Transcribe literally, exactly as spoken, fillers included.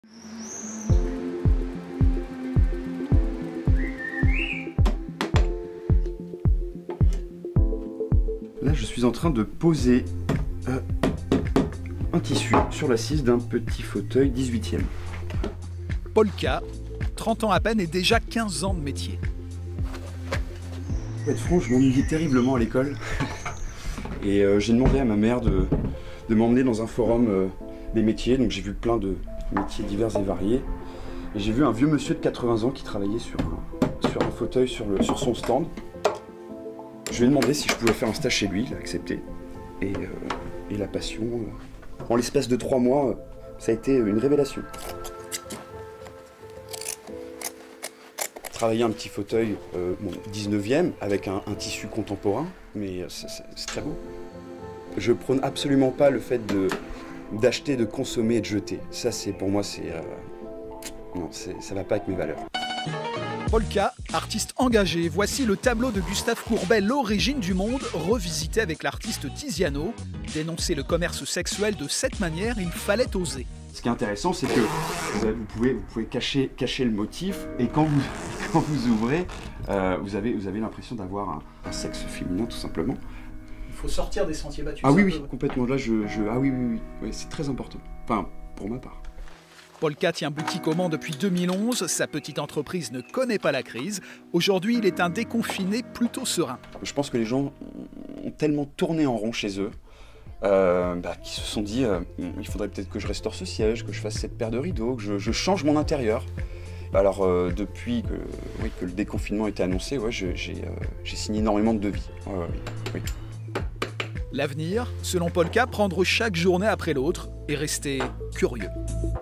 Là, je suis en train de poser euh, un tissu sur l'assise d'un petit fauteuil dix-huitième. Paul K, trente ans à peine et déjà quinze ans de métier. Pour être franc, je m'ennuyais terriblement à l'école. Et euh, j'ai demandé à ma mère de, de m'emmener dans un forum euh, des métiers. Donc j'ai vu plein de métiers divers et variés. Et j'ai vu un vieux monsieur de quatre-vingts ans qui travaillait sur un, sur un fauteuil sur, le, sur son stand. Je lui ai demandé si je pouvais faire un stage chez lui, il a accepté. Et, euh, et la passion, euh, en l'espace de trois mois, euh, ça a été une révélation. Travailler un petit fauteuil euh, bon, dix-neuvième avec un, un tissu contemporain, mais c'est très beau. Je prône absolument pas le fait de d'acheter, de consommer et de jeter. Ça, c'est pour moi, c'est euh, non, ça va pas avec mes valeurs. Paul K, artiste engagé, voici le tableau de Gustave Courbet, L'origine du monde, revisité avec l'artiste Tiziano. Dénoncer le commerce sexuel de cette manière, il fallait oser. Ce qui est intéressant, c'est que vous, avez, vous, pouvez, vous pouvez cacher, cacher le motif, et quand vous, quand vous ouvrez, euh, vous avez, vous avez l'impression d'avoir un, un sexe féminin, tout simplement. Il faut sortir des sentiers battus. Ah oui, oui, complètement. Là, je, je, ah oui, oui, oui, oui c'est très important. Enfin, pour ma part. Paul K tient boutique au Mans depuis deux mille onze. Sa petite entreprise ne connaît pas la crise. Aujourd'hui, il est un déconfiné plutôt serein. Je pense que les gens ont tellement tourné en rond chez eux euh, bah, qu'ils se sont dit euh, il faudrait peut-être que je restaure ce siège, que je fasse cette paire de rideaux, que je, je change mon intérieur. Alors, euh, depuis que, oui, que le déconfinement était annoncé, ouais, j'ai euh, signé énormément de devis. Ouais, ouais, oui. L'avenir, selon Paul K, prendre chaque journée après l'autre et rester curieux.